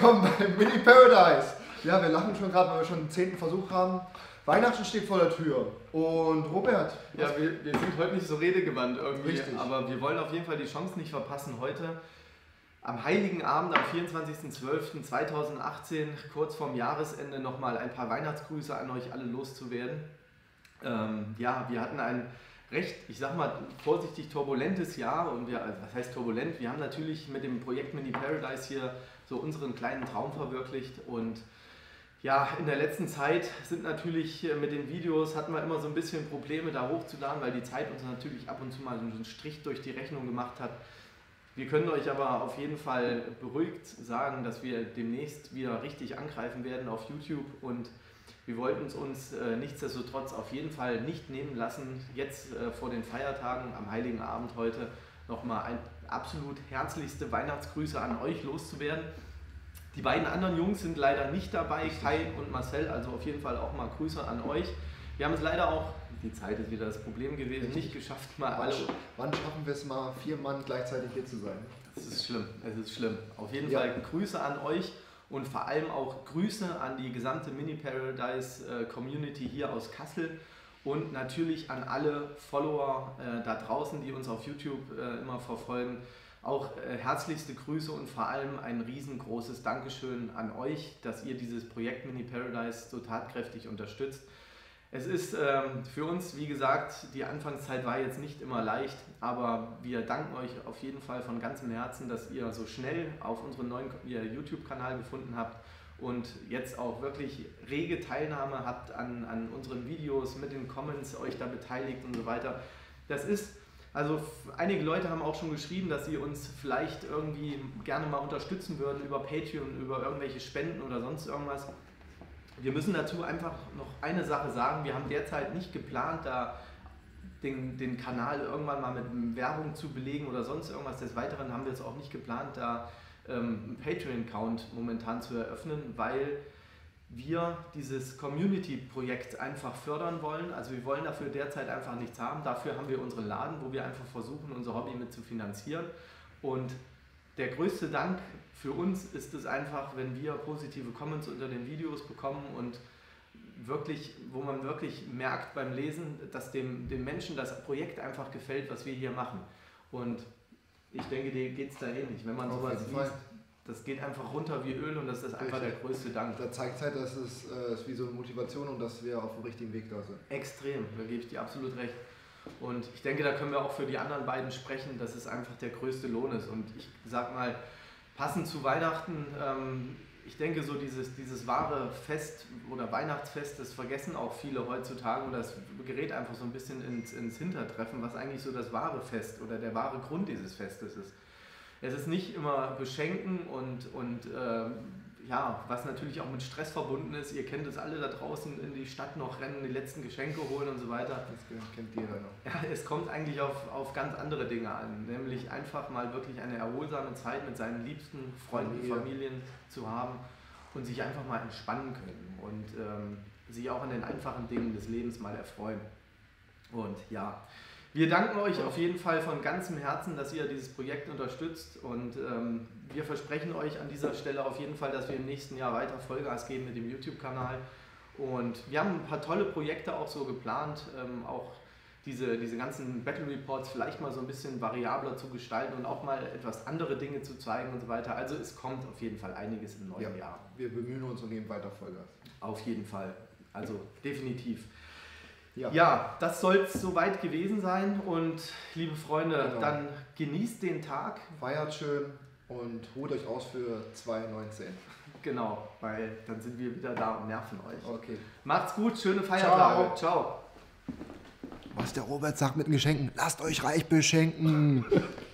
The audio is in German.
willkommen beim Mini Paradise. Ja, wir lachen schon gerade, weil wir schon den 10. Versuch haben. Weihnachten steht vor der Tür. Und Robert? Ja, wir sind heute nicht so redegewandt irgendwie, Richtig. Aber wir wollen auf jeden Fall die Chance nicht verpassen, heute am Heiligen Abend, am 24.12.2018, kurz vorm Jahresende, nochmal ein paar Weihnachtsgrüße an euch alle loszuwerden. Ja, wir hatten ein recht, ich sag mal, vorsichtig turbulentes Jahr und was heißt turbulent? Wir haben natürlich mit dem Projekt Mini Paradise hier so unseren kleinen Traum verwirklicht und ja, in der letzten Zeit sind natürlich mit den Videos, hatten wir immer so ein bisschen Probleme da hochzuladen, weil die Zeit uns natürlich ab und zu mal so einen Strich durch die Rechnung gemacht hat. Wir können euch aber auf jeden Fall beruhigt sagen, dass wir demnächst wieder richtig angreifen werden auf YouTube und wir wollten uns nichtsdestotrotz auf jeden Fall nicht nehmen lassen, jetzt vor den Feiertagen am Heiligen Abend heute nochmal ein absolut herzlichste Weihnachtsgrüße an euch loszuwerden. Die beiden anderen Jungs sind leider nicht dabei, Kai und Marcel, also auf jeden Fall auch mal Grüße an euch. Wir haben es leider auch, die Zeit ist wieder das Problem gewesen, nicht geschafft, mal alle. Wann schaffen wir es mal, 4 Mann gleichzeitig hier zu sein? Das ist schlimm, es ist schlimm. Auf jeden Fall Grüße an euch und vor allem auch Grüße an die gesamte Mini Paradise Community hier aus Kassel und natürlich an alle Follower da draußen, die uns auf YouTube immer verfolgen. Auch herzlichste Grüße und vor allem ein riesengroßes Dankeschön an euch, dass ihr dieses Projekt Mini Paradise so tatkräftig unterstützt. Es ist für uns, wie gesagt, die Anfangszeit war jetzt nicht immer leicht, aber wir danken euch auf jeden Fall von ganzem Herzen, dass ihr so schnell auf unseren neuen YouTube-Kanal gefunden habt und jetzt auch wirklich rege Teilnahme habt an unseren Videos, mit den Comments euch da beteiligt und so weiter. Das ist... Also einige Leute haben auch schon geschrieben, dass sie uns vielleicht irgendwie gerne mal unterstützen würden über Patreon, über irgendwelche Spenden oder sonst irgendwas. Wir müssen dazu einfach noch eine Sache sagen, wir haben derzeit nicht geplant, da den Kanal irgendwann mal mit Werbung zu belegen oder sonst irgendwas. Des Weiteren haben wir es auch nicht geplant, da einen Patreon-Account momentan zu eröffnen, weil wir dieses Community-Projekt einfach fördern wollen. Also wir wollen dafür derzeit einfach nichts haben. Dafür haben wir unseren Laden, wo wir einfach versuchen, unser Hobby mit zu finanzieren. Und der größte Dank für uns ist es einfach, wenn wir positive Comments unter den Videos bekommen und wirklich, wo man wirklich merkt beim Lesen, dass dem Menschen das Projekt einfach gefällt, was wir hier machen. Und ich denke, dir geht es da ähnlich. Wenn man sowas liest, das geht einfach runter wie Öl und das ist einfach der größte Dank. Da zeigt es halt, dass es ist wie so eine Motivation und dass wir auf dem richtigen Weg da sind. Extrem, da gebe ich dir absolut recht. Und ich denke, da können wir auch für die anderen beiden sprechen, dass es einfach der größte Lohn ist. Und ich sag mal, passend zu Weihnachten, ich denke so dieses wahre Fest oder Weihnachtsfest, das vergessen auch viele heutzutage und das gerät einfach so ein bisschen ins Hintertreffen, was eigentlich so das wahre Fest oder der wahre Grund dieses Festes ist. Es ist nicht immer beschenken und ja, was natürlich auch mit Stress verbunden ist. Ihr kennt es alle da draußen, in die Stadt noch rennen, die letzten Geschenke holen und so weiter. Das kennt jeder noch. Ja, es kommt eigentlich auf ganz andere Dinge an, nämlich einfach mal wirklich eine erholsame Zeit mit seinen liebsten Freunden, Familien zu haben und sich einfach mal entspannen können und sich auch an den einfachen Dingen des Lebens mal erfreuen. Und ja, wir danken euch auf jeden Fall von ganzem Herzen, dass ihr dieses Projekt unterstützt und wir versprechen euch an dieser Stelle auf jeden Fall, dass wir im nächsten Jahr weiter Vollgas geben mit dem YouTube-Kanal und wir haben ein paar tolle Projekte auch so geplant, auch diese ganzen Battle Reports vielleicht mal so ein bisschen variabler zu gestalten und auch mal etwas andere Dinge zu zeigen und so weiter. Also es kommt auf jeden Fall einiges im neuen Jahr. Wir bemühen uns und geben weiter Vollgas. Auf jeden Fall, also definitiv. Ja, das soll es soweit gewesen sein und liebe Freunde, dann genießt den Tag. Feiert schön und holt euch aus für 2019. Genau, weil dann sind wir wieder da und nerven euch. Okay. Macht's gut, schöne Feiertage. Ciao. Was der Robert sagt mit den Geschenken, lasst euch reich beschenken.